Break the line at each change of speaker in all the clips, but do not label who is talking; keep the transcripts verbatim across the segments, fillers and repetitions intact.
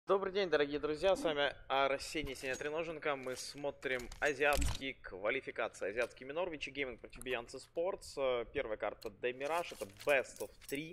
Добрый день, дорогие друзья, с вами Арсений Сеня Треноженко. Мы смотрим азиатские квалификации. Азиатский минор, Вичи Гейминг против Beyonce Sports. Первая карта Демираж, это Best of три.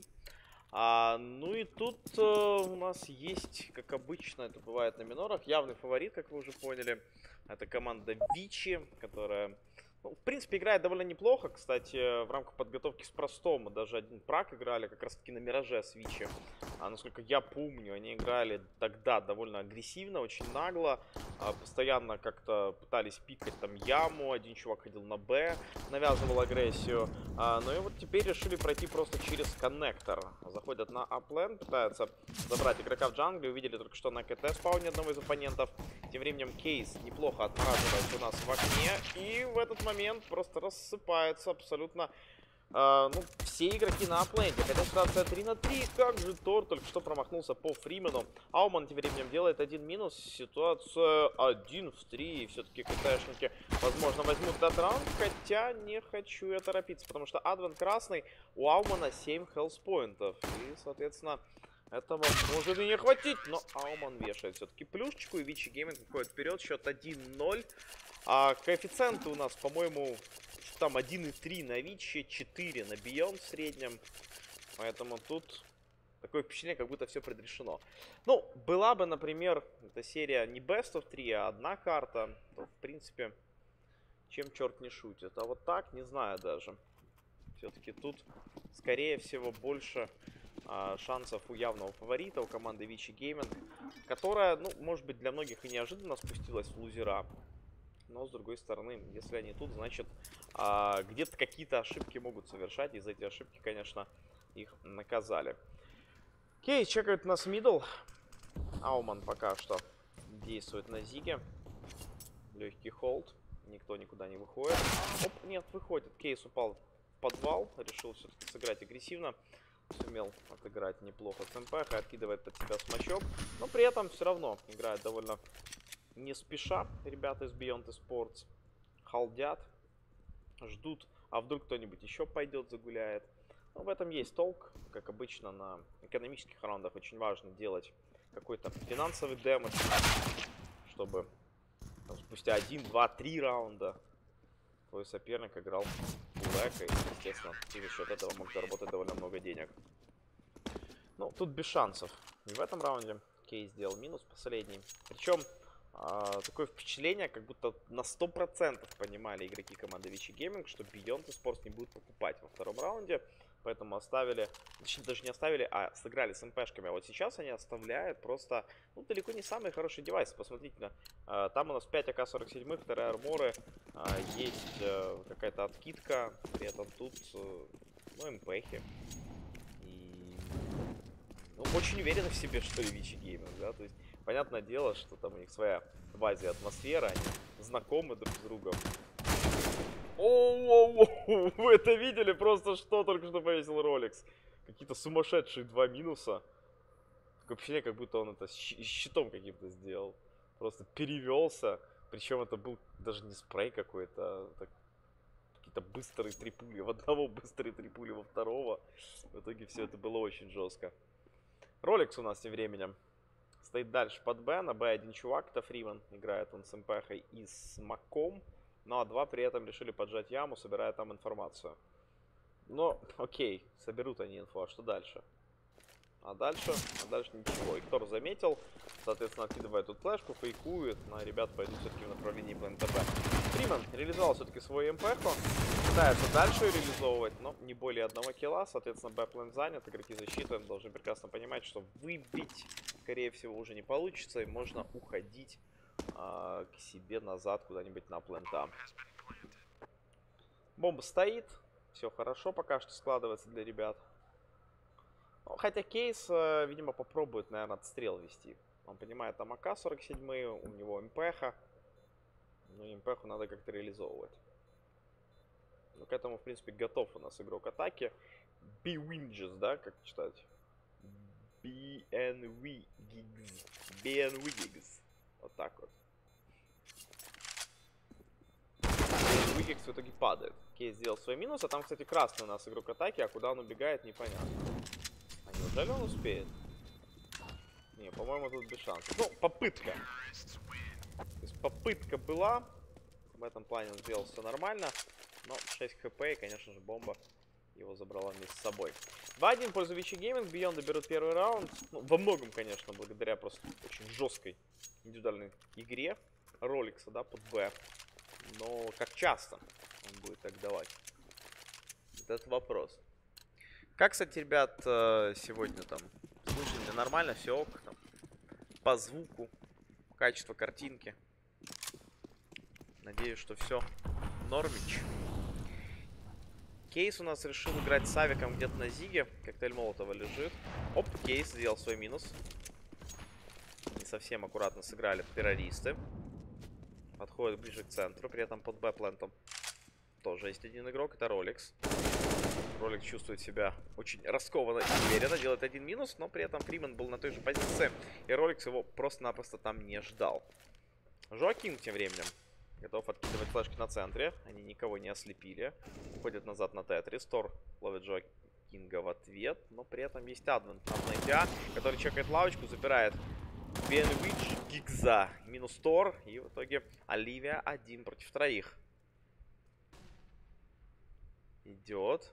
А, ну и тут э, у нас есть, как обычно это бывает на минорах, явный фаворит, как вы уже поняли. Это команда Вичи, которая, ну, в принципе, играет довольно неплохо. Кстати, в рамках подготовки с простом мы даже один прак играли как раз таки на Мираже с Вичи. А, насколько я помню, они играли тогда довольно агрессивно, очень нагло. А, постоянно как-то пытались пикать там яму. Один чувак ходил на Б, навязывал агрессию. А, ну и вот теперь решили пройти просто через коннектор. Заходят на аплен, пытаются забрать игрока в джангле. Увидели только что на КТ спауне одного из оппонентов. Тем временем Кейс неплохо отмораживается у нас в окне. И в этот момент просто рассыпается абсолютно... Uh, ну, все игроки на апленте. Хотя ситуация три на три. Как же Тор только что промахнулся по Фримену. Ауман тем временем делает один минус. Ситуация один в три. И все-таки КТшники, возможно, возьмут этот раунд. Хотя не хочу я торопиться. Потому что Адвент красный. У Аумана семь хелспоинтов. И, соответственно, этого может и не хватить. Но Ауман вешает все-таки плюшечку. И Вичи Гейминг выходит вперед. Счет один ноль. А коэффициенты у нас, по-моему... Там один и три на Вичи, четыре на Beyond в среднем. Поэтому тут такое впечатление, как будто все предрешено. Ну, была бы, например, эта серия не Best of три, а одна карта, то, в принципе, чем черт не шутит. А вот так, не знаю даже. Все-таки тут, скорее всего, больше а, шансов у явного фаворита, у команды Вичи Гейминг, которая, ну, может быть, для многих и неожиданно спустилась в лузера. Но, с другой стороны, если они тут, значит, а, где-то какие-то ошибки могут совершать. И за эти ошибки, конечно, их наказали. Кейс чекает нас мидл. Ауман пока что действует на Зиге. Легкий холд. Никто никуда не выходит. Оп, нет, выходит. Кейс упал в подвал. Решил все-таки сыграть агрессивно. Сумел отыграть неплохо с МПХ. Откидывает под себя смачок. Но при этом все равно играет довольно... Не спеша, ребята из Beyond Sports халдят, ждут, а вдруг кто-нибудь еще пойдет, загуляет. Но в этом есть толк. Как обычно на экономических раундах очень важно делать какой-то финансовый дэмэдж, чтобы там, спустя один, два, три раунда твой соперник играл блэк, и, естественно, ты за счет этого мог заработать довольно много денег. Ну, тут без шансов. И в этом раунде Кей сделал минус последний. Причем... Uh, такое впечатление, как будто на сто процентов понимали игроки команды Вичи Гейминг, что Beyond Sports не будут покупать во втором раунде. Поэтому оставили, точнее даже не оставили, а сыграли с МПшками. А вот сейчас они оставляют просто, ну, далеко не самые хорошие девайсы. Посмотрите, на, uh, там у нас пять А К сорок семь, вторые арморы, uh, есть uh, какая-то откидка, при этом тут, uh, ну, МПхи. И, ну, очень уверены в себе, что и Вичи Гейминг, да, то есть... Понятное дело, что там у них своя в Азии атмосфера, они знакомы друг с другом. Оу-оу-оу, вы это видели? Просто что только что повесил Rolex. Какие-то сумасшедшие два минуса. Такое ощущение, как будто он это щитом каким-то сделал. Просто перевелся. Причем это был даже не спрей какой-то, а какие-то быстрые три пули в одного, быстрые три пули во второго. В итоге все это было очень жестко. Rolex у нас тем временем стоит дальше под Б. На Б один чувак, это Фриман. Играет он с МПХой и с Маком. Ну а два при этом решили поджать яму, собирая там информацию. Но, окей, соберут они инфу. А что дальше? А дальше? А дальше ничего. Иктор заметил. Соответственно, откидывает тут флешку, фейкует. Но ребят пойдут все-таки в направлении ПНТБ. Фриман реализовал все-таки свою МПХу. Пытается дальше реализовывать, но не более одного килла. Соответственно, Б-план занят. Игроки защиты должны прекрасно понимать, что выбить, скорее всего, уже не получится. И можно уходить а, к себе назад куда-нибудь на плента. Бомба стоит. Все хорошо пока что складывается для ребят. Ну, хотя Кейс, видимо, попробует, наверное, отстрел вести. Он понимает, там А К сорок семь, у него МПХа. Ну, МПХу надо как-то реализовывать. Ну, к этому, в принципе, готов у нас игрок атаки. B-Winges, да, как читать? би эн ви Gigs. би эн ви Gigs. Вот так вот. би эн ви Gigs в итоге падает. Кейс сделал свой минус, а там, кстати, красный у нас игрок атаки, а куда он убегает, непонятно. А неужели он успеет? Не, по-моему, тут без шансов. Ну, попытка. То есть попытка была. В этом плане он сделал все нормально. Но шесть хп, и, конечно же, бомба его забрала вместе с собой. два один в пользу Вичи Гейминг. Бейонды берут первый раунд. Ну, во многом, конечно, благодаря просто очень жесткой индивидуальной игре Роликса, да, под Б. Но как часто он будет так давать? Этот вопрос. Как, кстати, ребят, сегодня там слышите нормально, все ок, там, по звуку, качество картинки. Надеюсь, что все нормич. Кейс у нас решил играть с авиком где-то на Зиге. Коктейль Молотова лежит. Оп, Кейс сделал свой минус. Не совсем аккуратно сыграли террористы. Подходит ближе к центру. При этом под Б-плентом тоже есть один игрок. Это Роликс. Роликс чувствует себя очень раскованно и уверенно. Делает один минус, но при этом Фриман был на той же позиции. И Роликс его просто-напросто там не ждал. Жоакин тем временем готов откидывать флешки на центре. Они никого не ослепили. Уходят назад на Тетрис. Тор ловит Жоакинга в ответ. Но при этом есть Адвент на ТА, который чекает лавочку, забирает Бенвич, Гигза, минус Тор. И в итоге Оливия один против троих. Идет.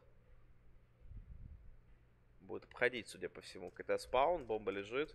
Будет обходить, судя по всему, КТ спаун. Бомба лежит.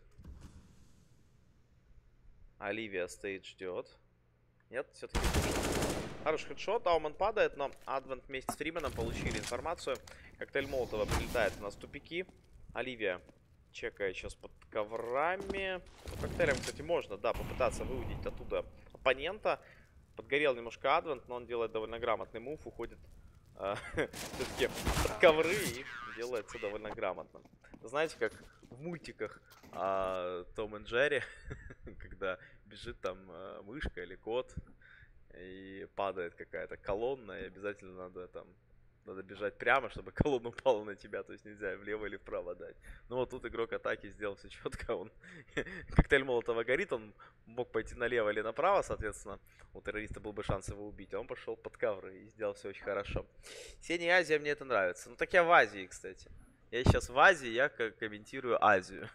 Оливия стоит, ждет. Нет, все-таки хороший хедшот. Ауман падает, но Адвент вместе с Фрименом получили информацию. Коктейль Молотова прилетает у нас в тупики. Оливия чекает сейчас под коврами. Ну, коктейлем, кстати, можно, да, попытаться выудить оттуда оппонента. Подгорел немножко Адвент, но он делает довольно грамотный мув. Уходит э, все-таки под ковры и делает все довольно грамотно. Знаете, как в мультиках э, Том и Джерри, когда бежит там э, мышка или кот, и падает какая-то колонна, и обязательно надо там, надо бежать прямо, чтобы колонна упала на тебя, то есть нельзя влево или вправо дать. Ну вот тут игрок атаки сделал все четко, он коктейль Молотова горит, он мог пойти налево или направо, соответственно, у террориста был бы шанс его убить, а он пошел под ковры и сделал все очень хорошо. Синяя Азия, мне это нравится. Ну так я в Азии, кстати. Я сейчас в Азии, я комментирую Азию.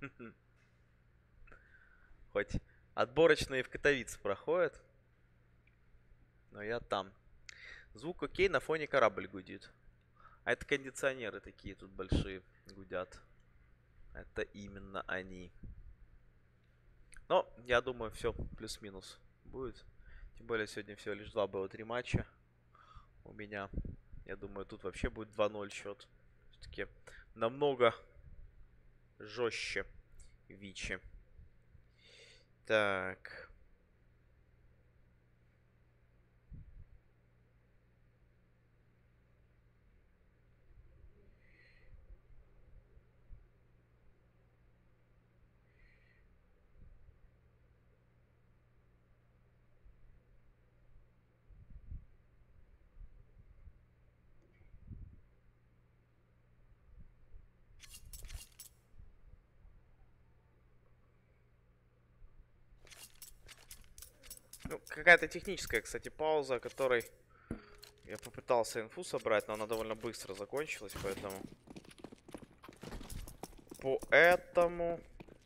Хоть отборочные в Катовице проходят, но я там. Звук окей, на фоне корабль гудит. А это кондиционеры такие тут большие гудят. Это именно они. Но я думаю, все плюс-минус будет. Тем более сегодня всего лишь два было три матча у меня. Я думаю, тут вообще будет два ноль счет. Все-таки намного жестче Вичи. Так. Ну, какая-то техническая, кстати, пауза, которой я попытался инфу собрать, но она довольно быстро закончилась, поэтому... Поэтому...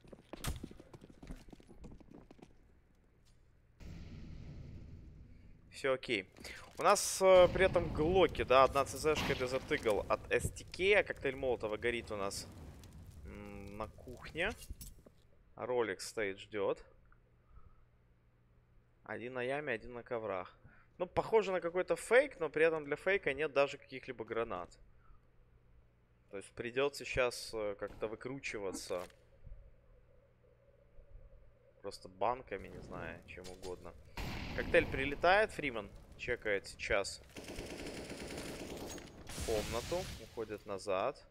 Все окей. У нас э, при этом глоки, да, одна ЦЗшка дезатыгл от эс ти кей, а коктейль Молотова горит у нас на кухне. Ролик стоит, ждет. Один на яме, один на коврах. Ну, похоже на какой-то фейк, но при этом для фейка нет даже каких-либо гранат. То есть придется сейчас э, как-то выкручиваться. Просто банками, не знаю, чем угодно. Коктейль прилетает, Фриман чекает сейчас комнату, уходит назад.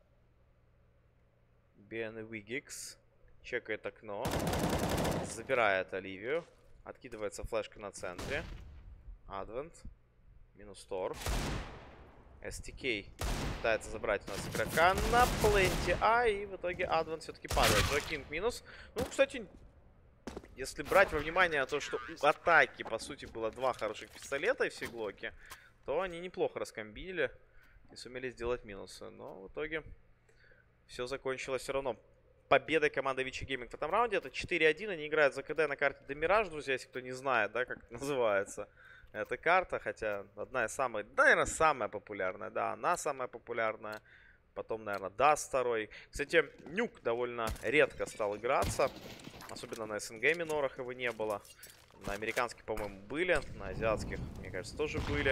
Бен и Вигикс чекает окно, забирает Оливию, откидывается флешка на центре. Адвент, минус Тор. эс ти кей пытается забрать у нас игрока на пленте А, и в итоге Адвент все-таки падает. Джокинг минус. Ну, кстати, если брать во внимание то, что у атаки, по сути, было два хороших пистолета и все глоки, то они неплохо раскомбинили и сумели сделать минусы. Но в итоге все закончилось все равно победой команды Vici Gaming в этом раунде. Это четыре один. Они играют за КД на карте Демираж, друзья, если кто не знает, да, как называется эта карта. Хотя одна из самых, да, наверное, самая популярная. Да, она самая популярная. Потом, наверное, Даст второй. Кстати, Нюк довольно редко стал играться. Особенно на СНГ минорах его не было. На американских, по-моему, были. На азиатских, мне кажется, тоже были.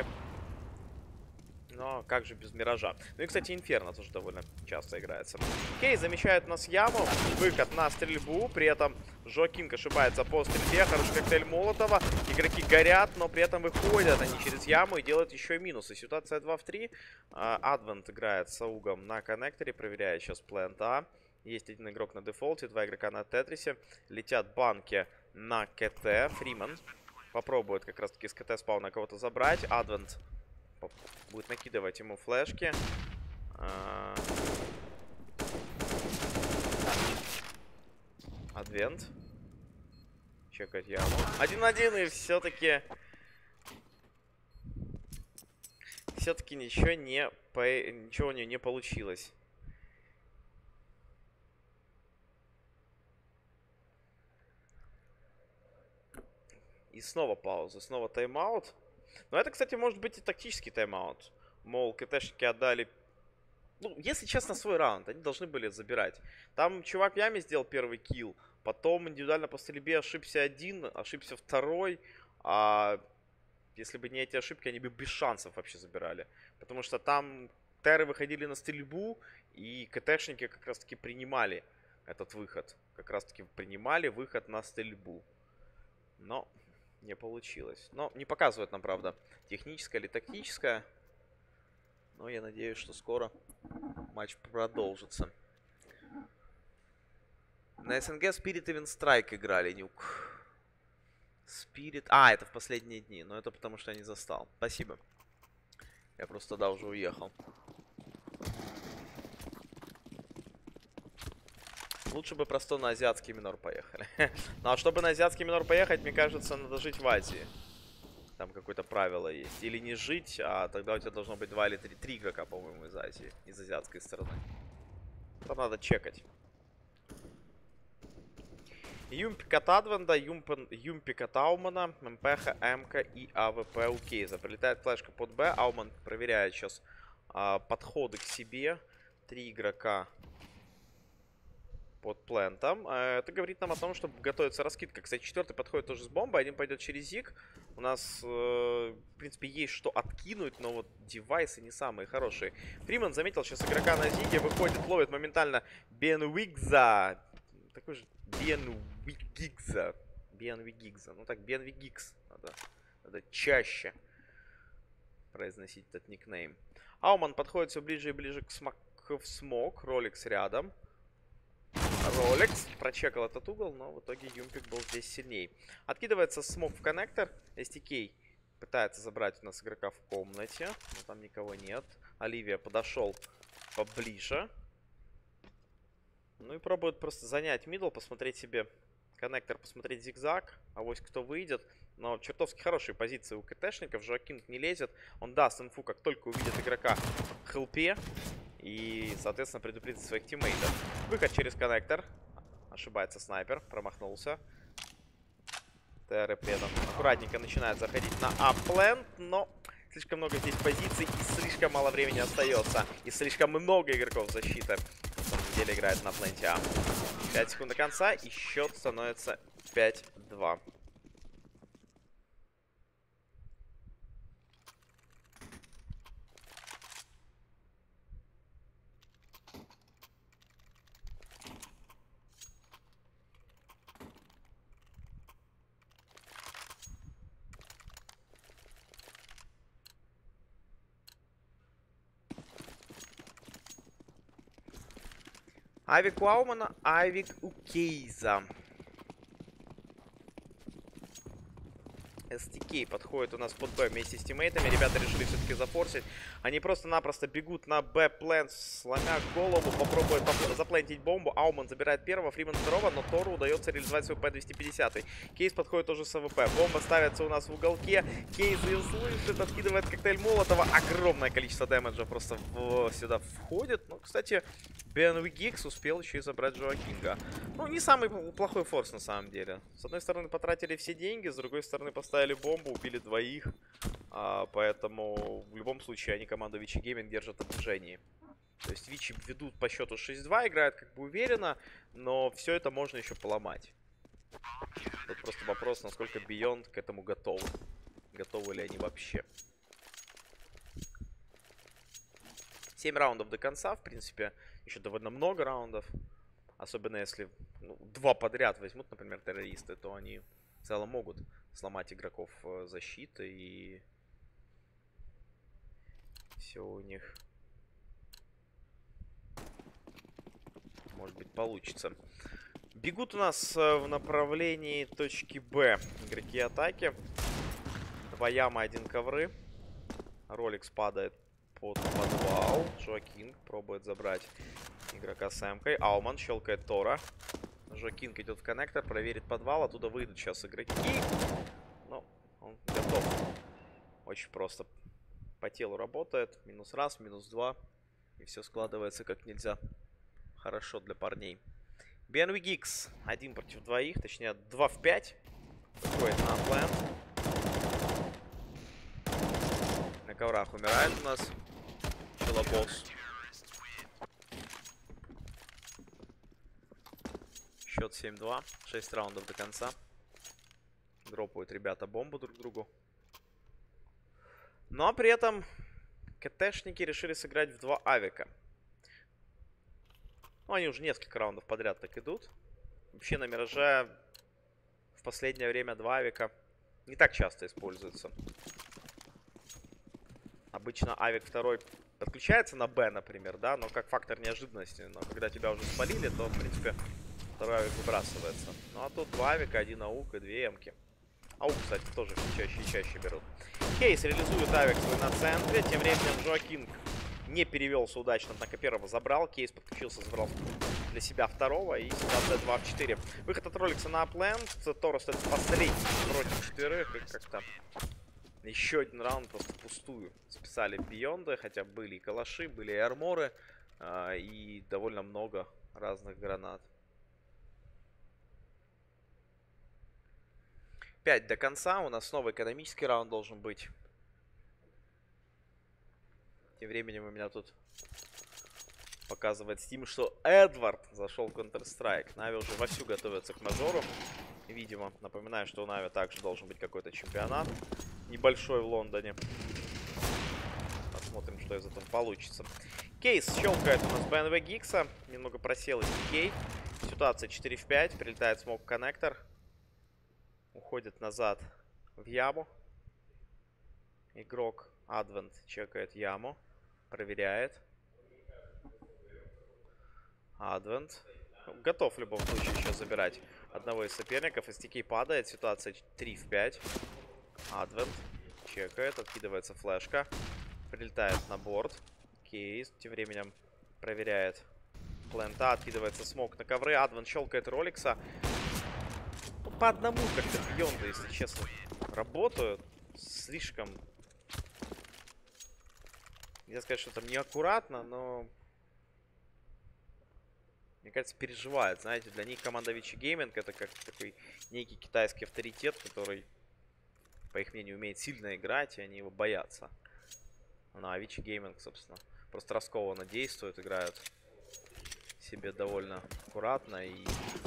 Но как же без Миража? Ну и, кстати, Инферно тоже довольно часто играется. Кей замечает у нас яму. Выход на стрельбу. При этом Жоакинг ошибается по стрельбе. Хороший коктейль Молотова. Игроки горят, но при этом выходят они через яму и делают еще и минусы. Ситуация два в три. Адвент играет с Аугом на коннекторе. Проверяет сейчас плент А. Есть один игрок на дефолте. Два игрока на Тетрисе. Летят банки на КТ. Фриман попробует как раз таки с КТ спауна кого-то забрать. Адвент будет накидывать ему флешки. Адвент. Чекать яму. один-один, и все-таки... Все-таки ничего не... По... Ничего у нее не получилось. И снова пауза, снова тайм-аут. Но это, кстати, может быть и тактический тайм-аут. Мол, КТшники отдали... Ну, если честно, свой раунд. Они должны были забирать. Там чувак в яме сделал первый килл. Потом индивидуально по стрельбе ошибся один, ошибся второй. А если бы не эти ошибки, они бы без шансов вообще забирали. Потому что там теры выходили на стрельбу, и КТшники как раз-таки принимали этот выход. Как раз-таки принимали выход на стрельбу. Но... Не получилось. Но не показывает нам, правда, техническое или тактическое. Но я надеюсь, что скоро матч продолжится. На СНГ Spirit Even Strike играли, Нюк. Spirit... А, это в последние дни. Но это потому, что я не застал. Спасибо. Я просто тогда уже уехал. Лучше бы просто на азиатский минор поехали. Ну а чтобы на азиатский минор поехать, мне кажется, надо жить в Азии. Там какое-то правило есть. Или не жить, а тогда у тебя должно быть два или три, три игрока, по-моему, из Азии. Из азиатской стороны. Там надо чекать. Юмпик от Адвенда, Юмпик от Аумана, МПХ, МК и АВП у Кейза. Прилетает флешка под Б. Ауман проверяет сейчас а, подходы к себе. Три игрока под плентом. Это говорит нам о том, что готовится раскидка. Кстати, четвертый подходит тоже с бомбой. Один пойдет через Зиг. У нас, э, в принципе, есть что откинуть, но вот девайсы не самые хорошие. Фриман заметил сейчас игрока на Зиге. Выходит, ловит моментально Бенвигза. Такой же Бенвигигза. Бенвигигза. Ну так, Бенвигикс. Надо, надо чаще произносить этот никнейм. Ауман подходит все ближе и ближе к, смок, к смок. Ролекс рядом. Ролекс прочекал этот угол, но в итоге Юмпик был здесь сильней. Откидывается смог в коннектор. эс ти кей пытается забрать у нас игрока в комнате, но там никого нет. Оливия подошел поближе. Ну и пробует просто занять мидл, посмотреть себе коннектор, посмотреть зигзаг. Авось кто выйдет. Но чертовски хорошие позиции у КТшников. Жоакинг не лезет. Он даст инфу, как только увидит игрока в хелпе. И, соответственно, предупредит своих тиммейтов. Выход через коннектор. Ошибается снайпер. Промахнулся. ТР при этом аккуратненько начинает заходить на аплент. Но слишком много здесь позиций и слишком мало времени остается. И слишком много игроков защиты. На самом деле играет на пленте А. пять секунд до конца. И счет становится пять-два. Авик у Аумана, Авик у Кейза. эс ти кей подходит у нас под Б вместе с тиммейтами. Ребята решили все-таки зафорсить. Они просто-напросто бегут на Б-плен, сломя голову, попробуют заплентить бомбу. Ауман забирает первого, Фриман второго, но Тору удается реализовать свой П двести пятьдесят. Кейс подходит тоже с АВП. Бомба ставится у нас в уголке. Кейс ее слышит, откидывает коктейль Молотова. Огромное количество дэмэджа просто в... сюда входит. Ну, кстати, би эн ви Geeks успел еще и забрать Джоа Кинга. Ну, не самый плохой форс на самом деле. С одной стороны, потратили все деньги, с другой стороны, поставили бомбу, убили двоих. А, поэтому в любом случае они команду Вичи Гейминг держат в движении. То есть Вичи ведут по счету шесть-два, играют как бы уверенно, но все это можно еще поломать. Тут просто вопрос, насколько Beyond к этому готов. Готовы ли они вообще. семь раундов до конца, в принципе, еще довольно много раундов. Особенно если ну, два подряд возьмут, например, террористы, то они в целом могут сломать игроков защиты, и все у них, может быть, получится. Бегут у нас в направлении точки Б игроки атаки. Два ямы, один ковры. Роликс падает под подвал. Джоа Кинг пробует забрать игрока с эмкой. Ауман щелкает Тора. Джоа Кинг идет в коннектор, проверит подвал. Оттуда выйдут сейчас игроки. Ну, он готов. Очень просто. По телу работает. Минус раз, минус два. И все складывается как нельзя хорошо для парней. би эн ви Geeks один против двоих. Точнее, два в пять. Выходит на план. На коврах умирает у нас Челобокс. Счет семь-два. шесть раундов до конца. Дропают ребята бомбу друг другу. Но при этом КТшники решили сыграть в два авика. Ну, они уже несколько раундов подряд так идут. Вообще на Мираже в последнее время два авика не так часто используются. Обычно авик второй подключается на Б, например, да, но как фактор неожиданности. Но когда тебя уже спалили, то, в принципе, второй авик выбрасывается. Ну, а тут два авика, один аук и две эмки. Аук, кстати, тоже все чаще и чаще берут. Кейс реализует авик свой на центре. Тем временем Джоа Кинг не перевелся удачно. Однако первого забрал. Кейс подключился, забрал для себя второго. И ситуация два в четыре. Выход от Роликса на апленд. Торос это последний против четверых. И как-то еще один раунд просто впустую списали Бионды. Хотя были и калаши, были и арморы. И довольно много разных гранат. пять до конца. У нас снова экономический раунд должен быть. Тем временем у меня тут показывает Steam, что Эдвард зашел в Counter-Strike. Нави уже вовсю готовятся к мажору. Видимо, напоминаю, что у Нави также должен быть какой-то чемпионат небольшой в Лондоне. Посмотрим, что из этого получится. Кейс щелкает у нас би эн ви Geeks. Немного просел из Кей. Ситуация четыре в пять. Прилетает смок-коннектор. Уходит назад в яму. Игрок Advent чекает яму. Проверяет. Advent готов в любом случае сейчас забирать одного из соперников. эс ти кей падает. Ситуация три в пять. Advent чекает. Откидывается флешка. Прилетает на борт. Кейс тем временем проверяет плента. Откидывается смок на ковры. Advent щелкает Роликса. По одному как-то Бионды, если честно, работают. Слишком... Нельзя сказать, что там неаккуратно, но... Мне кажется, переживают. Знаете, для них команда Вичи Гейминг это как такой некий китайский авторитет, который, по их мнению, умеет сильно играть, и они его боятся. Ну, а Вичи Гейминг, собственно, просто раскованно действуют, играют себе довольно аккуратно. И...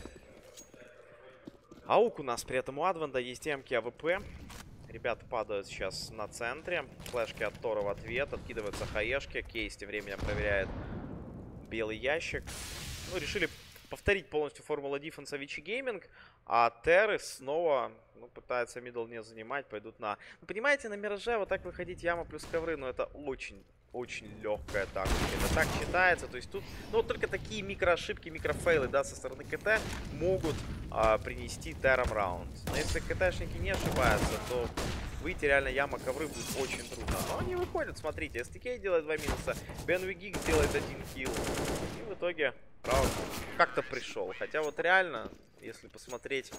Аук у нас при этом у Адвента есть эмки АВП. Ребята падают сейчас на центре. Флешки от Тора в ответ. Откидываются хаешки. Кейс тем временем проверяет белый ящик. Ну, решили повторить полностью формулу дефенса Вичи Гейминг. А Терры снова ну, пытаются мидл не занимать. Пойдут на... Ну, понимаете, на Мираже вот так выходить яма плюс ковры. Но это очень, очень легкая тактика. Это так считается. То есть тут, ну, вот только такие микроошибки, микрофейлы, да, со стороны КТ могут а, принести тером раунд. Но если КТшники не ошибаются, то выйти реально яма ковры будет очень трудно. Но они выходят, смотрите, эс ти кей делает два минуса, Бенвигикс делает один килл. И в итоге раунд как-то пришел. Хотя вот реально, если посмотреть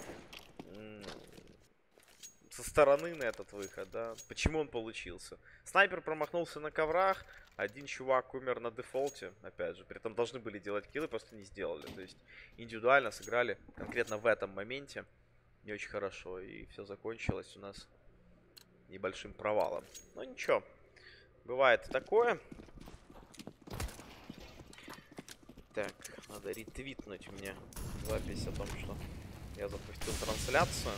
со стороны на этот выход, да, почему он получился. Снайпер промахнулся на коврах, один чувак умер на дефолте, опять же, при этом должны были делать киллы, просто не сделали. То есть индивидуально сыграли конкретно в этом моменте не очень хорошо, и все закончилось у нас небольшим провалом. Но ничего, бывает такое. Так, надо ретвитнуть мне запись о том, что я запустил трансляцию.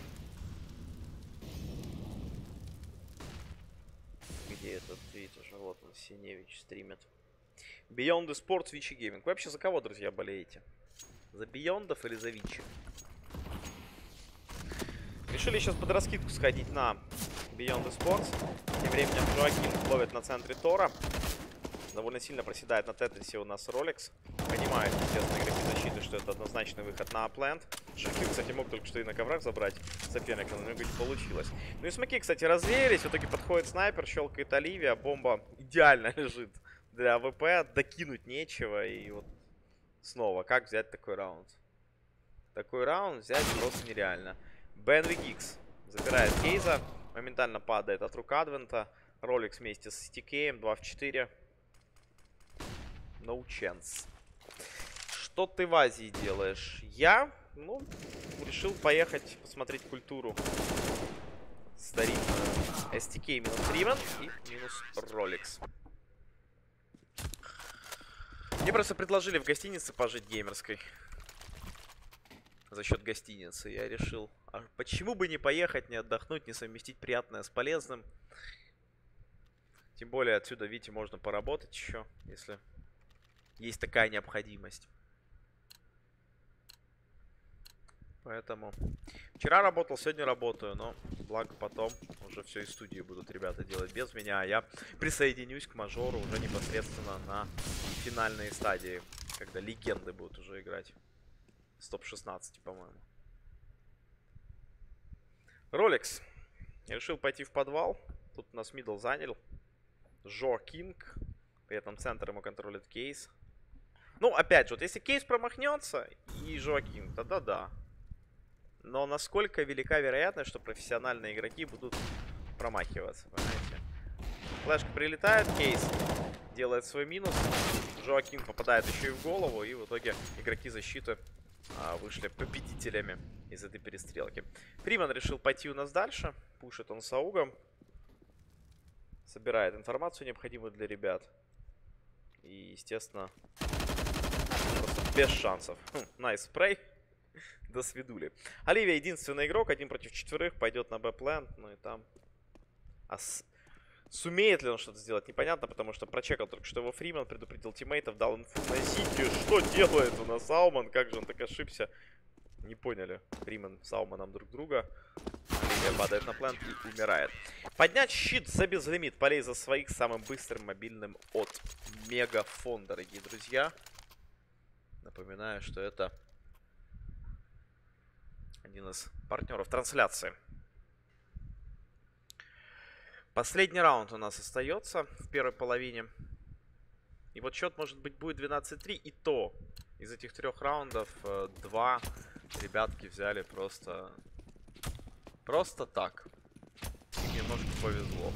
Где этот твит уже? Вот он, Синевич стримит. Beyond the Sports, Вичи Гейминг. Вы вообще за кого, друзья, болеете? За Биондов или за Вичи? Решили сейчас под раскидку сходить на Beyond the Sports. Тем временем Джоаким ловит на центре Тора. Довольно сильно проседает на Тетрисе у нас Ролекс. Понимает, естественно, игроки защиты, что это однозначный выход на аплент. Шахил, кстати, мог только что и на коврах забрать соперника, но у него не получилось. Ну и смоки, кстати, развеялись. В итоге подходит снайпер, щелкает Оливия. Бомба идеально лежит для АВП. Докинуть нечего. И вот снова, как взять такой раунд? Такой раунд взять просто нереально. Бенвигикс забирает Кейза. Моментально падает от рук Адвента. Ролекс вместе с Стикеем. два в четыре. No chance. Что ты в Азии делаешь? Я, ну, решил поехать посмотреть культуру старинную. эс ти кей минус Ривен и минус Ролекс. Мне просто предложили в гостинице пожить геймерской. За счет гостиницы. Я решил, а почему бы не поехать, не отдохнуть, не совместить приятное с полезным. Тем более отсюда, видите, можно поработать еще, если есть такая необходимость. Поэтому вчера работал, сегодня работаю, но благо потом уже все из студии будут ребята делать без меня. А я присоединюсь к мажору уже непосредственно на финальные стадии, когда легенды будут уже играть. С топ шестнадцать, по-моему. Ролекс. Я решил пойти в подвал. Тут у нас мидл занял Жо Кинг. При этом центр ему контролит Кейс. Ну, опять же, вот если Кейс промахнется и Жо Кинг, тогда да. Но насколько велика вероятность, что профессиональные игроки будут промахиваться, понимаете? Флешка прилетает, Кейс делает свой минус. Жоаким попадает еще и в голову, и в итоге игроки защиты а, вышли победителями из этой перестрелки. Фриман решил пойти у нас дальше. Пушит он с аугом. Собирает информацию, необходимую для ребят. И, естественно, просто без шансов. Найс спрей. До свидули. Оливия единственный игрок, один против четверых, пойдет на Б-план. Ну и там... А с... Сумеет ли он что-то сделать, непонятно, потому что прочекал только что его Фриман, предупредил тиммейтов, дал инфу на Сити. Что делает у нас Сауман? Как же он так ошибся? Не поняли. Фриман с Сауманом друг друга. Оливия падает на план и умирает. Поднять щит за безлимит полей за своих самым быстрым мобильным от Мегафон, дорогие друзья. Напоминаю, что это один из партнеров трансляции. Последний раунд у нас остается в первой половине. И вот счет, может быть, будет двенадцать три. И то из этих трех раундов э, два ребятки взяли просто... Просто так. Им немножко повезло.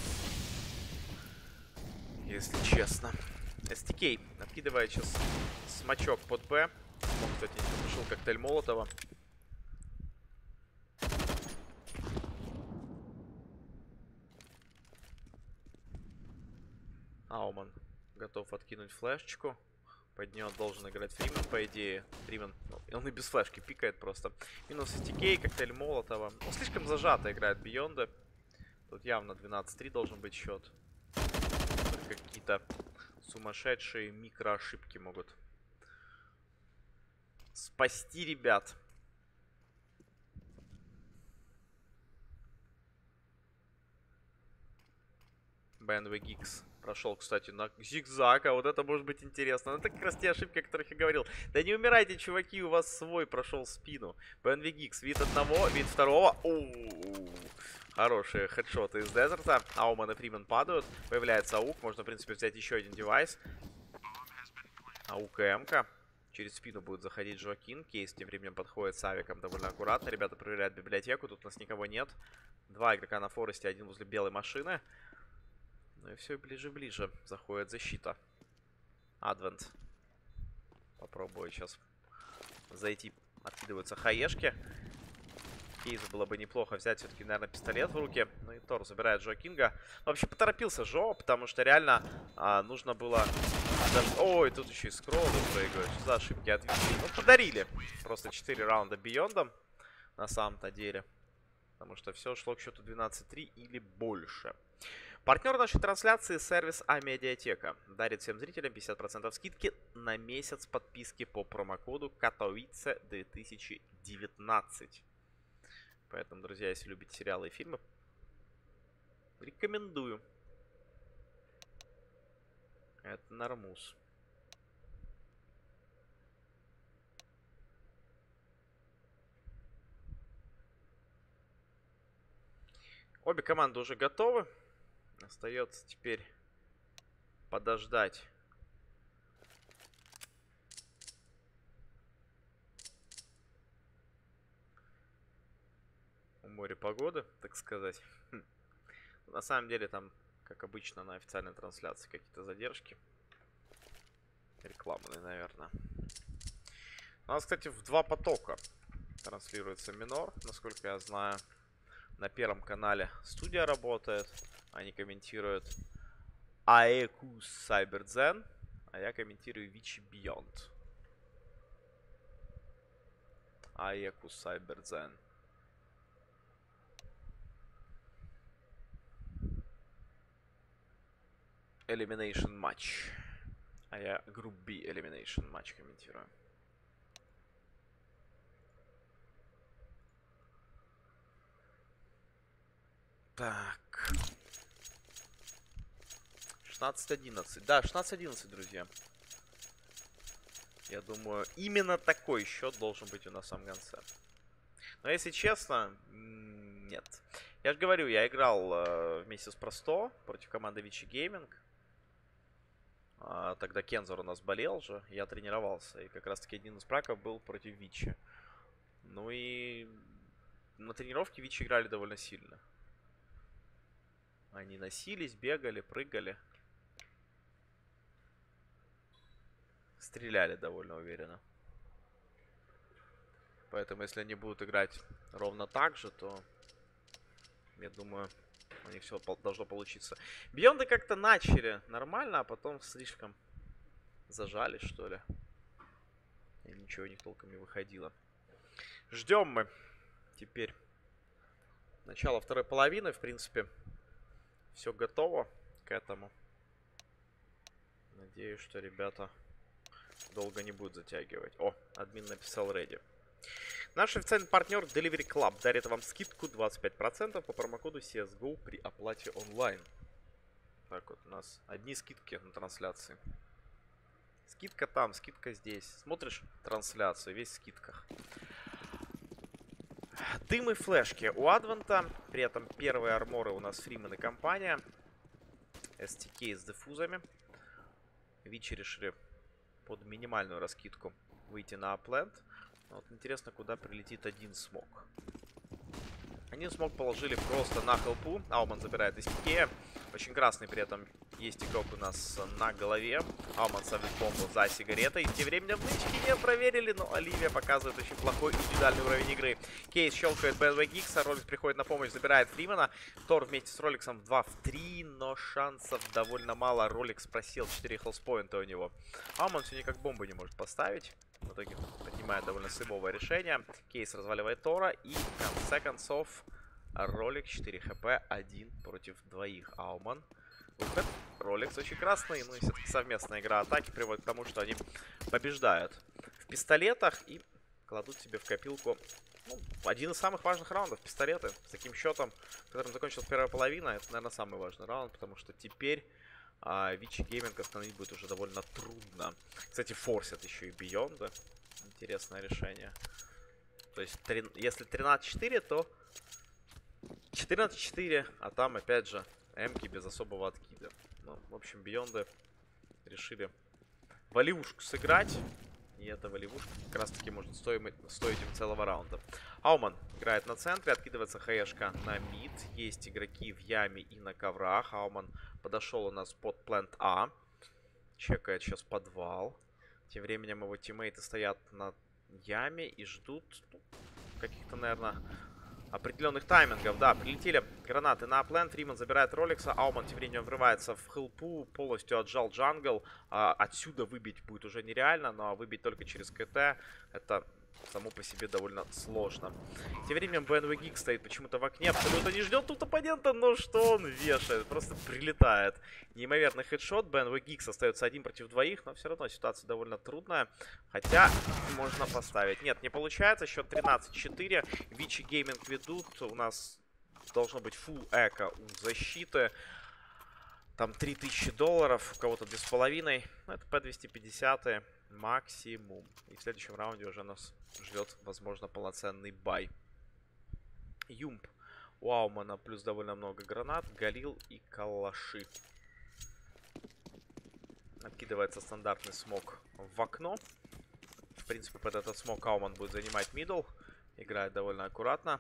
Если честно. эс ти кей откидывает сейчас смачок под Б. Он, кстати, не запушил коктейль Молотова. Ауман готов откинуть флешечку. Под нее должен играть Фриман, по идее. Фриман, ну, он и без флешки пикает просто. Минус эс ти кей, коктейль Молотова. Ну, слишком зажато играет Бионда. Тут явно двенадцать три должен быть счет. Какие-то сумасшедшие микроошибки могут спасти ребят. би эн ви Geeks прошел, кстати, на зигзаг, а вот это может быть интересно. Ну, это как раз те ошибки, о которых я говорил. Да не умирайте, чуваки, у вас свой прошел в спину. би эн ви Geeks, вид одного, вид второго. У-у-у. Хорошие хедшоты из Дезерта. Ауман и Фриман падают. Появляется Аук. Можно, в принципе, взять еще один девайс. Аук и М-ка. Через спину будет заходить Жоакин. Кейс тем временем подходит с авиком довольно аккуратно. Ребята проверяют библиотеку. Тут у нас никого нет. Два игрока на форесте, один возле белой машины. Ну и все ближе-ближе заходит защита. Адвент. Попробую сейчас зайти. Откидываются хаешки. Кейзу было бы неплохо взять все-таки, наверное, пистолет в руки. Ну и Тор забирает Жоакинга. Вообще поторопился Жо, потому что реально а, нужно было... Даже... Ой, тут еще и скроллы проигрывают. Что за ошибки от Вичи? Ну, подарили. Просто четыре раунда Биондом. На самом-то деле. Потому что все шло к счету двенадцать три или больше. Партнер нашей трансляции — сервис А-медиатека. Дарит всем зрителям пятьдесят процентов скидки на месяц подписки по промокоду Катовице две тысячи девятнадцать. Поэтому, друзья, если любите сериалы и фильмы, рекомендую. Это нормус. Обе команды уже готовы. Остается теперь подождать. У моря погоды, так сказать. Хм. На самом деле там, как обычно, на официальной трансляции какие-то задержки. Рекламные, наверное. У нас, кстати, в два потока транслируется минор, насколько я знаю. На первом канале студия работает. Они комментируют Аэку Сайбердзен, а я комментирую Вичи Бионд. Аэку Сайбердзен. Elimination матч. А я групп B Elimination матч комментирую. Так. шестнадцать одиннадцать. Да, шестнадцать одиннадцать, друзья. Я думаю, именно такой счет должен быть у нас в самом конце. Но если честно, нет. Я же говорю, я играл э, вместе с Просто против команды Вичи Гейминг. А, тогда Кензор у нас болел же, я тренировался. И как раз таки один из праков был против Вичи. Ну и на тренировке Вичи играли довольно сильно. Они носились, бегали, прыгали. Стреляли довольно уверенно. Поэтому если они будут играть ровно так же, то я думаю, у них все должно получиться. Бионды как-то начали нормально, а потом слишком зажали, что ли. И ничего у них толком не выходило. Ждем мы теперь начало второй половины. В принципе, все готово к этому. Надеюсь, что ребята долго не будут затягивать. О, админ написал ready. Наш официальный партнер Delivery Club дарит вам скидку двадцать пять процентов по промокоду си эс го при оплате онлайн. Так вот, у нас одни скидки на трансляции. Скидка там, скидка здесь. Смотришь трансляцию, весь в скидках. Дым и флешки у Адвента. При этом первые арморы у нас Фриман и компания. эс ти кей с дефузами. Вичи решили под минимальную раскидку выйти на апленд. Вот интересно, куда прилетит один смог. Один смог положили просто на хелпу. Ауман забирает из Тикея. Очень красный при этом есть игрок у нас на голове. Ауман ставит бомбу за сигаретой. Тем временем нычки не проверили, но Оливия показывает очень плохой индивидуальный уровень игры. Кейс щелкает би эн ви Geeks, Роликс приходит на помощь, забирает Фримана. Тор вместе с Роликсом в два в три, но шансов довольно мало. Роликс просел, четыре хелспоинта у него. Ауман все никак бомбу не может поставить. В итоге принимает довольно сыбовое решение. Кейс разваливает Тора. И в конце концов Ролик четыре хп, один против двоих. Ауман. Выход. Роликс очень красный. Ну и все-таки совместная игра атаки приводит к тому, что они побеждают в пистолетах и кладут себе в копилку Ну, один из самых важных раундов, пистолеты. С таким счетом, которым закончилась первая половина, это, наверное, самый важный раунд, потому что теперь а, Вичи Гейминг остановить будет уже довольно трудно. Кстати, форсят еще и Бейонда. Интересное решение. То есть, три, если тринадцать четыре, то четырнадцать четыре, а там, опять же, эмки без особого откида. Ну, в общем, Бейонды решили волевушку сыграть. И эта волевушка как раз таки может стоить, стоить им целого раунда. Ауман играет на центре, откидывается хэшка на мид. Есть игроки в яме и на коврах. Ауман подошел у нас под плент А. Чекает сейчас подвал. Тем временем его тиммейты стоят на яме и ждут ну, каких-то, наверное, определенных таймингов. Да, прилетели гранаты на плент. Риман забирает Ролекса. Ауман тем временем врывается в хелпу. Полностью отжал джангл. А, отсюда выбить будет уже нереально. Но выбить только через КТ. Это само по себе довольно сложно. Тем временем бэ эн ви Geek стоит почему-то в окне. Абсолютно не ждет тут оппонента. Но что он вешает? Просто прилетает. Неимоверный хедшот. бэ эн ви Geek остается один против двоих. Но все равно ситуация довольно трудная. Хотя можно поставить. Нет, не получается. Счет тринадцать четыре. Вичи Гейминг ведут. У нас должно быть full эко у защиты. Там три тысячи долларов. У кого-то две с половиной. Это пэ двести пятьдесят максимум. И в следующем раунде уже нас ждет, возможно, полноценный бай. Юмп. У Аумана плюс довольно много гранат. Галил и калаши. Откидывается стандартный смок в окно. В принципе, под этот смок Ауман будет занимать мидл. Играет довольно аккуратно.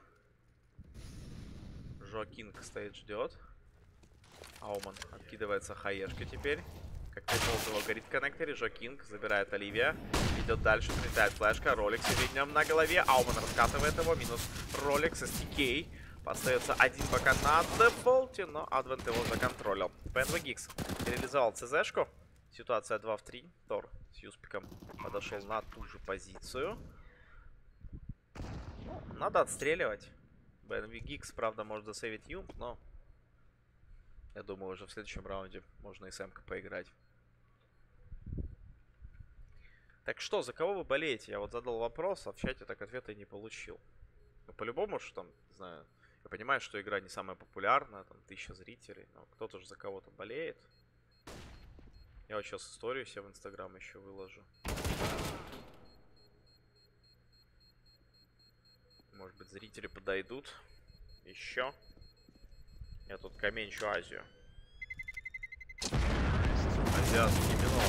Жоакинг стоит, ждет. Ауман откидывается хаешка теперь. Как его горит в коннекторе. Жоакинг забирает Оливия. Идет дальше, прилетает флешка. Ролекс видим на голове. Ауман раскатывает его. Минус Ролекс из ти кей. Остается один пока на дефолте, но Адвент его законтролил. бэ эн ви Geeks реализовал цзшку. Ситуация два в три. Тор с Юспиком подошел на ту же позицию. Ну, надо отстреливать. бэ эн ви Geeks, правда, может засейвить Юмп, но я думаю, уже в следующем раунде можно и с эмкой поиграть. Так что, за кого вы болеете? Я вот задал вопрос, а в чате так ответа и не получил. Ну, по-любому, что там, не знаю, я понимаю, что игра не самая популярная, там, тысяча зрителей, но кто-то же за кого-то болеет. Я вот сейчас историю себе в Инстаграм еще выложу. Может быть, зрители подойдут. Еще. Я тут комменчу Азию. Азиатский минор.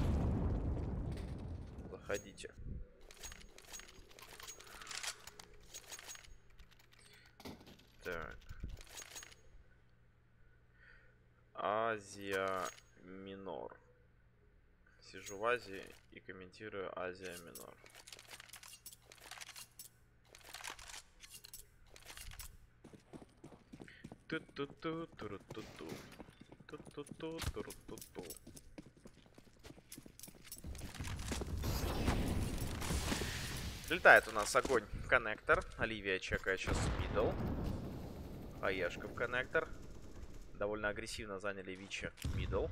Заходите. Так. Азия минор. Сижу в Азии и комментирую Азия минор. Ту-ту-ту-ту-ту-ту. Ту-ту-ту-ту-ту-ту. Летает у нас огонь в коннектор. Оливия чекает сейчас мидл. Хаешка в коннектор. Довольно агрессивно заняли Вичи мидл.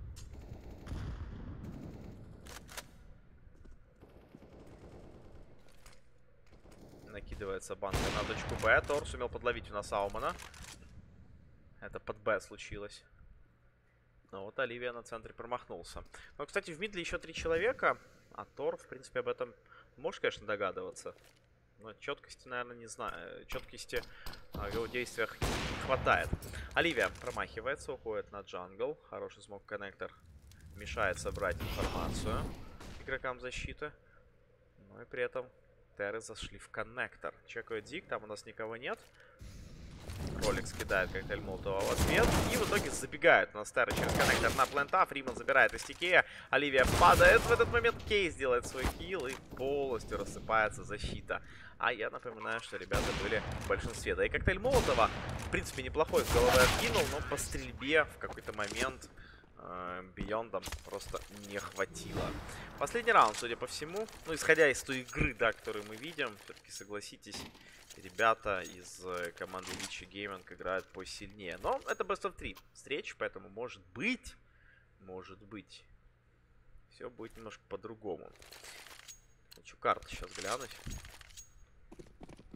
Накидывается банка на точку Б. Тор сумел подловить у нас Аумана. Это под Б случилось. Но вот Оливия на центре промахнулся. Но, кстати, в мидле еще три человека. А Тор, в принципе, об этом можешь, конечно, догадываться. Но четкости, наверное, не знаю. Четкости в его действиях не хватает. Оливия промахивается, уходит на джангл. Хороший смок-коннектор мешает собрать информацию игрокам защиты. Ну и при этом Терры зашли в коннектор. Чекают Зиг, там у нас никого нет. Ролекс кидает коктейль Молотова в ответ. И в итоге забегает у нас Терры через коннектор на плента. Фриман забирает из ти кей. Оливия падает. В этот момент Кейс делает свой килл и полностью рассыпается защита. А я напоминаю, что ребята были в большинстве. Да и коктейль Молотова, в принципе, неплохой с головы откинул, но по стрельбе в какой-то момент Бейондам просто не хватило. Последний раунд, судя по всему. Ну, исходя из той игры, да, которую мы видим, все-таки согласитесь, ребята из команды Вичи Гейминг играют посильнее. Но это бест оф три встреч, поэтому может быть, может быть, все будет немножко по-другому. Хочу карту сейчас глянуть.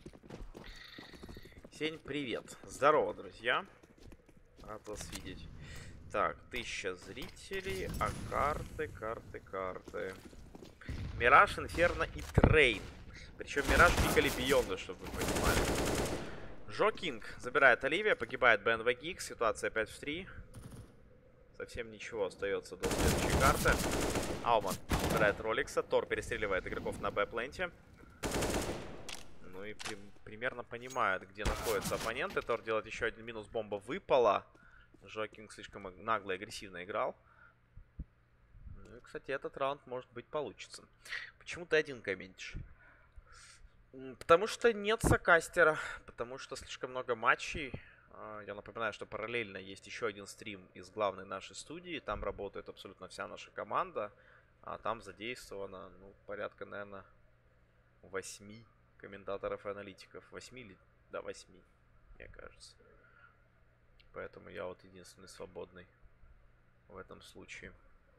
Сень, привет. Здорово, друзья. Рад вас видеть. Так, тысяча зрителей, а карты, карты, карты. Мираж, Инферно и Трейн. Причем Мираж пикали Бионды, чтобы вы понимали. Жо Кинг забирает Оливия, погибает бэ эн вэ Geeks, ситуация пять в три. Совсем ничего остается до следующей карты. Ауман забирает Роликса, Тор перестреливает игроков на Б-пленте. Ну и при примерно понимает, где находятся оппоненты. Тор делает еще один минус, бомба выпала. Жо Кинг слишком нагло и агрессивно играл. Ну и, кстати, этот раунд, может быть, получится. Почему ты один комментишь? Потому что нет сокастера. Потому что слишком много матчей. Я напоминаю, что параллельно есть еще один стрим из главной нашей студии. Там работает абсолютно вся наша команда. А там задействовано, ну, порядка, наверное, восьми комментаторов и аналитиков. Восьми или... Да, восьми, мне кажется. Поэтому я вот единственный свободный в этом случае.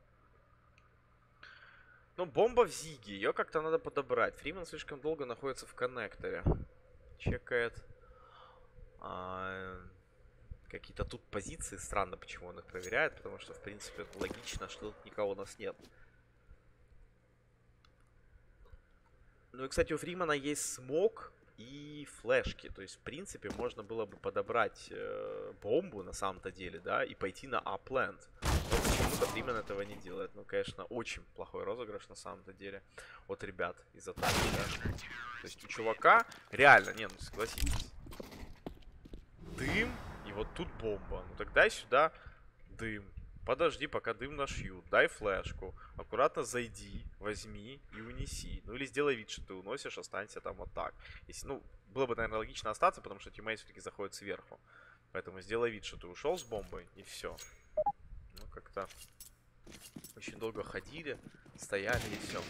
Ну, бомба в Зиге. Ее как-то надо подобрать. Фриман слишком долго находится в коннекторе. Чекает. А, какие-то тут позиции. Странно, почему он их проверяет. Потому что, в принципе, это логично, что тут никого у нас нет. Ну и, кстати, у Фримана есть смог и флешки. То есть, в принципе, можно было бы подобрать э, бомбу на самом-то деле, да, и пойти на апленд. Но почему-то Фриман этого не делает. Ну, конечно, очень плохой розыгрыш на самом-то деле от ребят из атаки, да. То есть у чувака реально, не, ну согласитесь, дым и вот тут бомба. Ну тогда сюда дым. Подожди, пока дым нашьют. Дай флешку. Аккуратно зайди, возьми и унеси. Ну или сделай вид, что ты уносишь, останься там вот так. Если, ну, было бы, наверное, логично остаться, потому что тиммейт все-таки заходит сверху. Поэтому сделай вид, что ты ушел с бомбой, и все. Ну, как-то очень долго ходили, стояли, и все.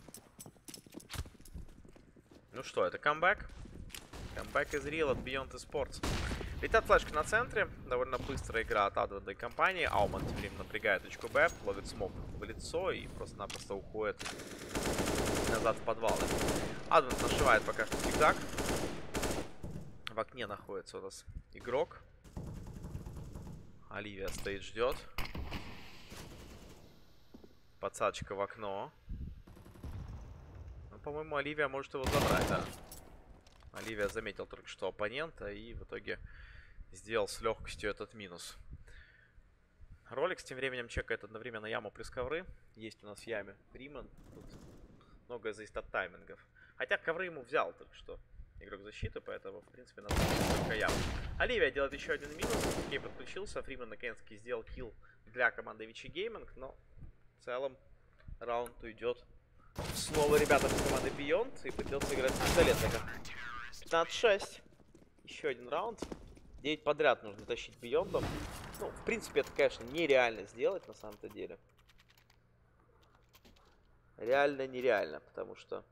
Ну что, это камбэк. Камбэк из Real от Beyond Esports. Летят флешка на центре. Довольно быстрая игра от Адвента и компании. Ауман тем временем напрягает точку Б, ловит смог в лицо и просто-напросто уходит назад в подвалы. Адвент нашивает пока что зигзаг. В окне находится у нас игрок. Оливия стоит, ждет. Подсадочка в окно. Ну, по-моему, Оливия может его забрать, да. Оливия заметил только что оппонента и в итоге сделал с легкостью этот минус. Роликс тем временем чекает одновременно яму плюс ковры. Есть у нас в яме Фриман. Тут многое зависит от таймингов. Хотя ковры ему взял только что игрок защиты, поэтому, в принципе, надо только яму. Оливия делает еще один минус. Кей подключился. Фриман наконец-таки сделал килл для команды Вичи Гейминг. Но в целом раунд уйдет снова ребятам из команды Beyond. И придется играть с пистолетами. пятнадцать шесть. Еще один раунд. девять подряд нужно тащить Биондом. Ну, в принципе, это, конечно, нереально сделать на самом-то деле. Реально нереально, потому что...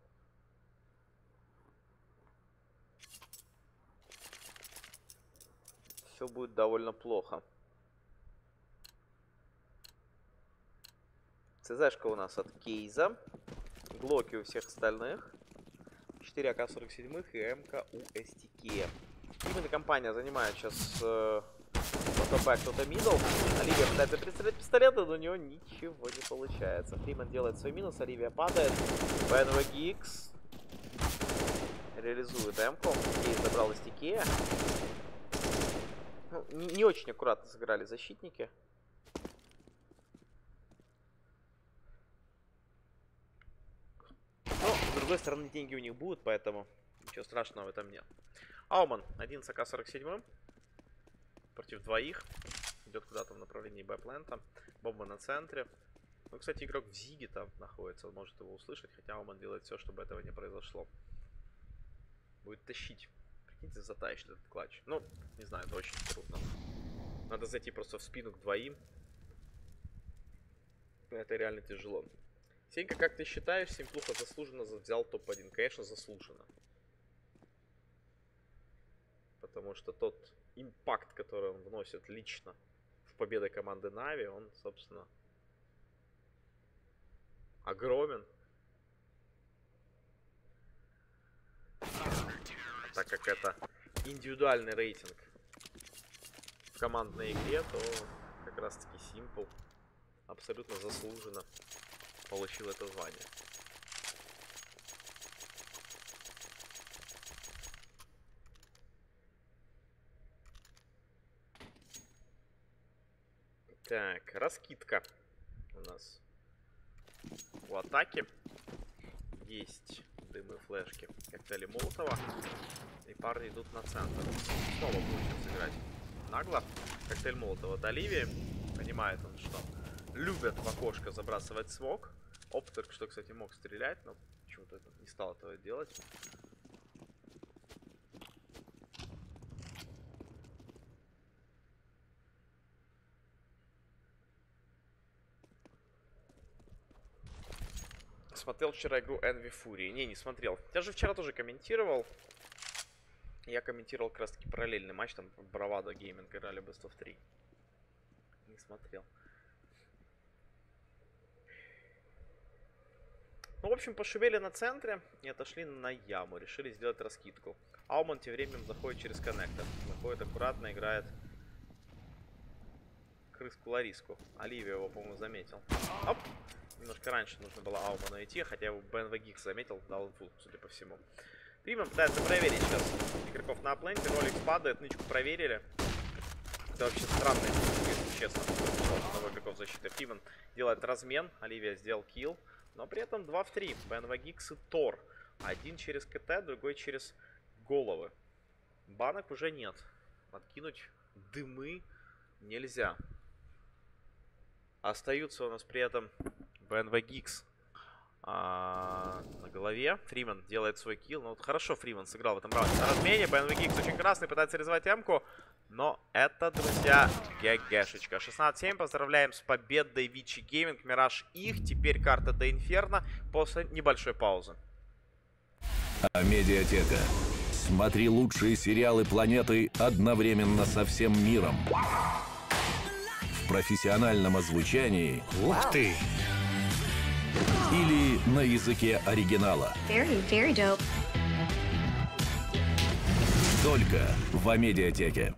все будет довольно плохо. ЦЗшка у нас от Кейза. Глоки у всех остальных. четыре а ка сорок семь и МК у эс ти кей. Именно компания занимает сейчас э, кто-то бэк, кто-то мидл. Оливия пытается пристрелять пистолеты, но у него ничего не получается. Фриман делает свой минус, Оливия падает. бэ эн вэ Geeks реализует М-ку. Кейс забрал из Тикея. Ну, не, не очень аккуратно сыграли защитники. Но, с другой стороны, деньги у них будут, поэтому ничего страшного в этом нет. Ауман, один с а ка сорок семь. Против двоих. Идет куда-то в направлении Б-плента. Бомба на центре. Ну, кстати, игрок в Зиге там находится. Он может его услышать, хотя Ауман делает все, чтобы этого не произошло. Будет тащить. Прикиньте, затащит этот клатч. Ну, не знаю, это очень трудно. Надо зайти просто в спину к двоим. Это реально тяжело. Сенька, как ты считаешь, Симплуха заслуженно взял топ один? Конечно, заслуженно. Потому что тот импакт, который он вносит лично в победы команды Нави, он, собственно, огромен. Так как это индивидуальный рейтинг в командной игре, то как раз таки Simple абсолютно заслуженно получил это звание. Так, раскидка у нас у атаки. Есть дымы, флешки, коктейли Молотова. И парни идут на центр. Снова будет сейчас играть нагло. Коктейль Молотова от Оливии. Понимает он, что любят в окошко забрасывать смог. Оп, только что, кстати, мог стрелять, но почему-то не стал этого делать. Смотрел вчера игру Envy Fury. Не, не смотрел. Я же вчера тоже комментировал. Я комментировал как раз таки параллельный матч. Там Bravado Gaming играли Best of три. Не смотрел. Ну, в общем, пошумели на центре и отошли на яму. Решили сделать раскидку. Ауман тем временем заходит через коннектор. Заходит аккуратно, играет крыску-лариску. Оливия его, по-моему, заметил. Оп! Немножко раньше нужно было Ауману идти, хотя его би эн ви Geeks заметил, дал инфу, судя по всему. Приман пытается проверить сейчас игроков на апленте. Роликс падает, нычку проверили. Это вообще странно, если честно. Новых игроков защиты. Приман делает размен, Оливия сделал килл. Но при этом два в три. би эн ви Geeks и Тор. Один через КТ, другой через головы. Банок уже нет. Откинуть дымы нельзя. Остаются у нас при этом би эн ви Geeks а, на голове. Фриман делает свой килл. Ну вот хорошо Фриман сыграл в этом раунде. На размене би эн ви Geeks очень красный, пытается реализовать эмку. Но это, друзья, ГГшечка. шестнадцать семь. Поздравляем с победой Вичи Гейминг. Мираж их. Теперь карта до Инферно после небольшой паузы.
Амедиатека. Смотри лучшие сериалы планеты одновременно со всем миром. В профессиональном озвучании.
Ух ты!
Или на языке оригинала.
Very, very dope.
Только в Амедиатеке.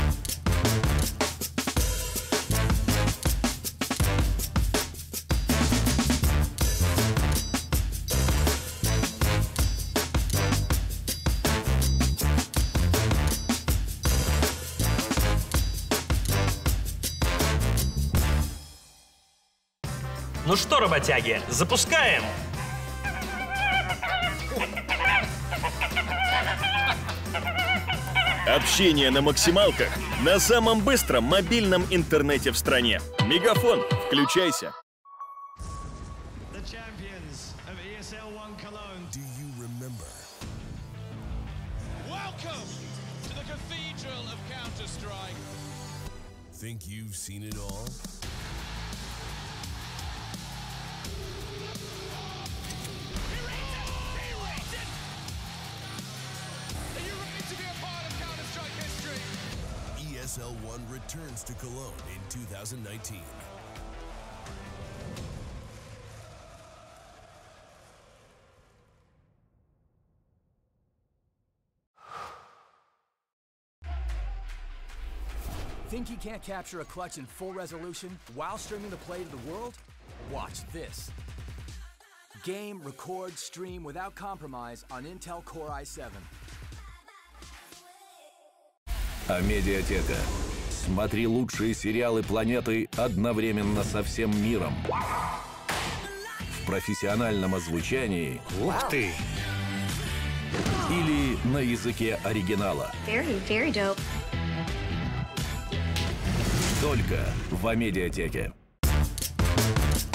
Ну что, работяги, запускаем!
Общение на максималках на самом быстром мобильном интернете в стране. Мегафон, включайся.
Think you've seen it all? E S L one returns to Cologne in two thousand nineteen.
Think you can't capture a clutch in full resolution while streaming the play to the world? Watch this. Game, record, stream without compromise on Intel Core i seven.
Амедиатека. Смотри лучшие сериалы планеты одновременно со всем миром. В профессиональном озвучании.
Ух ты!
Или на языке оригинала.
Very, very dope.
Только в Амедиатеке.